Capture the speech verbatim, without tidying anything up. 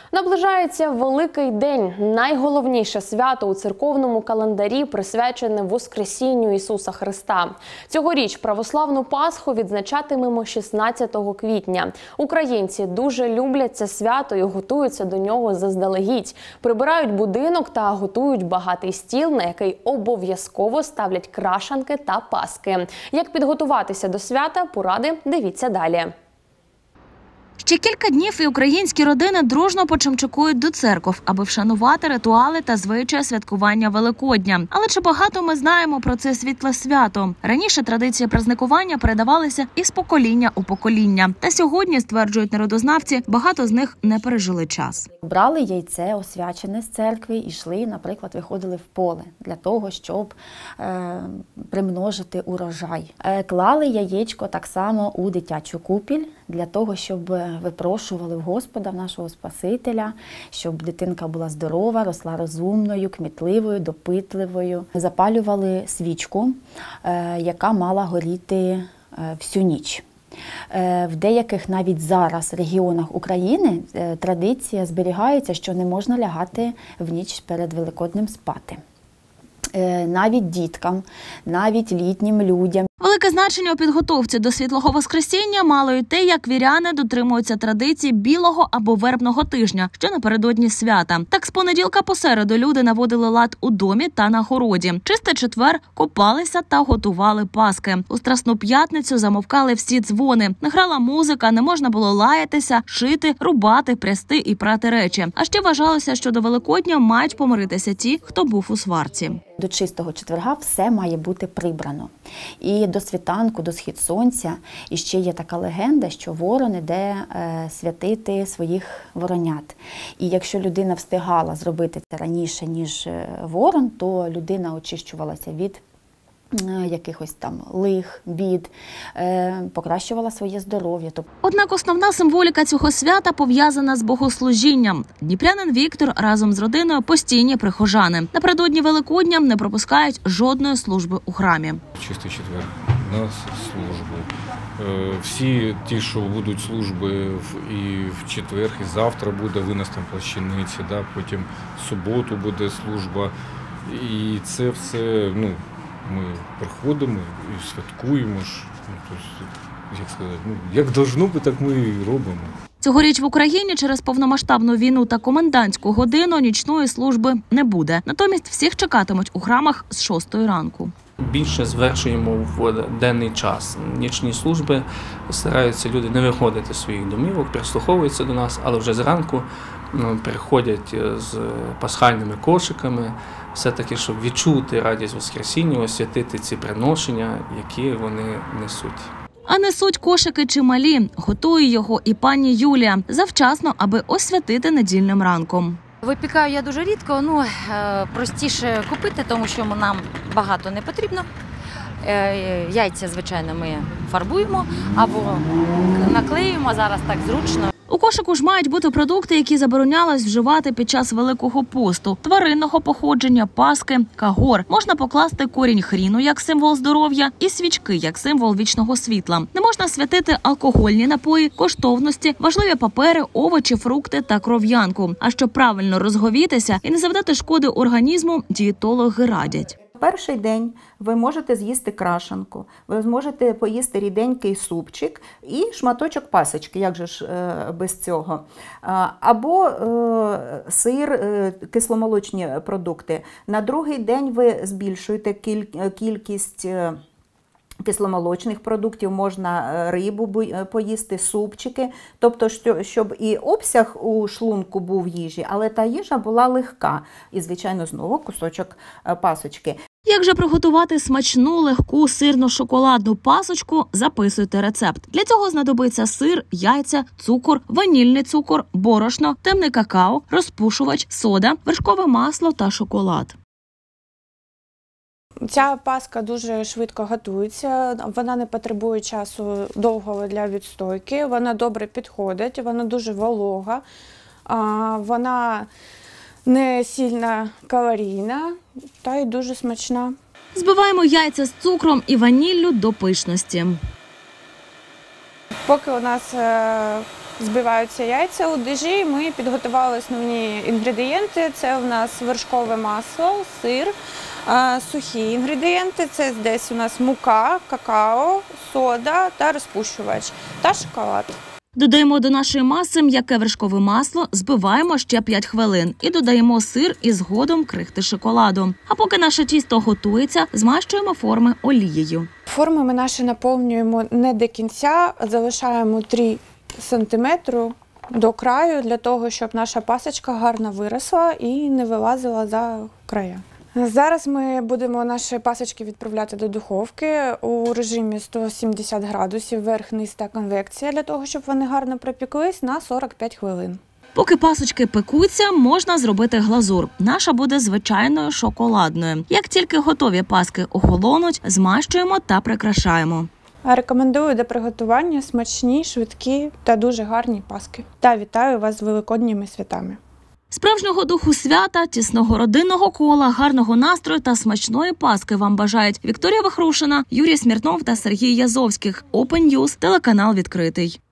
Наближається Великий день – найголовніше свято у церковному календарі, присвячене Воскресінню Ісуса Христа. Цьогоріч православну Пасху відзначатимемо шістнадцятого квітня. Українці дуже люблять це свято і готуються до нього заздалегідь. Прибирають будинок та готують багатий стіл, на який обов'язково ставлять крашанки та паски. Як підготуватися до свята – поради дивіться далі. Ще кілька днів і українські родини дружно почимчикують до церков, аби вшанувати ритуали та звичаї святкування Великодня. Але чи багато ми знаємо про це світле свято? Раніше традиції праздникування передавалися із покоління у покоління. Та сьогодні, стверджують народознавці, багато з них не пережили час. Брали яйце, освячене з церкви, і йшли, наприклад, виходили в поле для того, щоб е, примножити урожай. Е, клали яєчко так само у дитячу купіль, для того, щоб випрошували в Господа, в нашого Спасителя, щоб дитинка була здорова, росла розумною, кмітливою, допитливою. Запалювали свічку, яка мала горіти всю ніч. В деяких навіть зараз регіонах України традиція зберігається, що не можна лягати в ніч перед Великоднем спати. Навіть діткам, навіть літнім людям. Велике значення у підготовці до Світлого Воскресіння мало й те, як віряни дотримуються традицій білого або вербного тижня, що напередодні свята. Так, з понеділка по середу люди наводили лад у домі та на городі. Чистий четвер купалися та готували паски. У Страсну п'ятницю замовкали всі дзвони. Не грала музика, не можна було лаятися, шити, рубати, прясти і прати речі. А ще вважалося, що до Великодня мають помиритися ті, хто був у сварці. До чистого четверга все має бути прибрано. І до світанку, до схід сонця, і ще є така легенда, що ворон іде е, святити своїх воронят. І якщо людина встигала зробити це раніше, ніж ворон, то людина очищувалася від якихось там лих, бід, покращувала своє здоров'я. Однак основна символіка цього свята пов'язана з богослужінням. Дніпрянин Віктор разом з родиною постійні прихожани. Напередодні Великодня не пропускають жодної служби у храмі. Чистий четвер на службу. Всі ті, що будуть служби і в четвер, і завтра буде винос там плащаниці, да? Потім в суботу буде служба. І це все, ну, ми приходимо і святкуємо ж, ну, тобто, як сказати, ну, як должно би, так ми і робимо. Цьогоріч в Україні через повномасштабну війну та комендантську годину нічної служби не буде. Натомість всіх чекатимуть у храмах з шостої ранку. Більше звершуємо в денний час. Нічні служби стараються люди не виходити з своїх домівок, прислуховуються до нас, але вже зранку ну, приходять з пасхальними кошиками, все-таки, щоб відчути радість Воскресіння, освятити ці приношення, які вони несуть. А несуть кошики чималі. Готує його і пані Юлія. Завчасно, аби освятити недільним ранком. Випікаю я дуже рідко, ну, простіше купити, тому що нам багато не потрібно. Яйця, звичайно, ми фарбуємо або наклеюємо, зараз так зручно. У кошику ж мають бути продукти, які заборонялось вживати під час Великого посту. Тваринного походження, паски, кагор. Можна покласти корінь хріну як символ здоров'я і свічки як символ вічного світла. Не можна святити алкогольні напої, коштовності, важливі папери, овочі, фрукти та кров'янку. А щоб правильно розговітися і не завдати шкоди організму, дієтологи радять. Перший день ви можете з'їсти крашанку, ви зможете поїсти ріденький супчик і шматочок пасочки, як же ж е, без цього. Або е, сир, е, кисломолочні продукти. На другий день ви збільшуєте кіль, кількість е, кисломолочних продуктів, можна рибу поїсти, супчики, тобто, щоб і обсяг у шлунку був їжі, але та їжа була легка. І, звичайно, знову кусочок пасочки. Як же приготувати смачну, легку сирно-шоколадну пасочку, записуйте рецепт. Для цього знадобиться сир, яйця, цукор, ванільний цукор, борошно, темний какао, розпушувач, сода, вершкове масло та шоколад. Ця паска дуже швидко готується, вона не потребує часу довгого для відстойки, вона добре підходить, вона дуже волога, вона не сильно калорійна та й дуже смачна. Збиваємо яйця з цукром і ваніллю до пишності. Поки у нас Збиваються яйця у дежі, ми підготували основні інгредієнти. Це у нас вершкове масло, сир, сухі інгредієнти. Це десь у нас мука, какао, сода та розпущувач та шоколад. Додаємо до нашої маси м'яке вершкове масло, збиваємо ще п'ять хвилин і додаємо сир і згодом крихти шоколаду. А поки наше тісто готується, змащуємо форми олією. Форми ми наші наповнюємо не до кінця, залишаємо три сантиметри до краю, для того, щоб наша пасочка гарно виросла і не вилазила за края. Зараз ми будемо наші пасочки відправляти до духовки у режимі сто сімдесят градусів, верх-низ та конвекція, для того, щоб вони гарно пропіклись на сорок п'ять хвилин. Поки пасочки пекуться, можна зробити глазур. Наша буде звичайною шоколадною. Як тільки готові паски охолонуть, змащуємо та прикрашаємо. Рекомендую до приготування смачні, швидкі та дуже гарні паски. Та вітаю вас з великодніми святами. Справжнього духу свята, тісного родинного кола, гарного настрою та смачної паски вам бажають Вікторія Вахрушина, Юрій Смірнов та Сергій Язовських. Open News, телеканал відкритий.